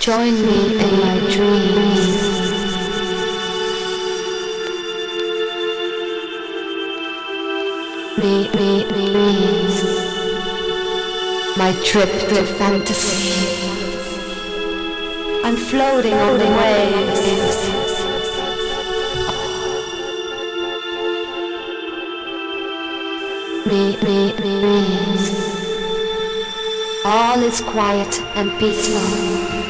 Join me in my dreams. Me. My trip to fantasy. I'm floating on the waves. Me. All is quiet and peaceful.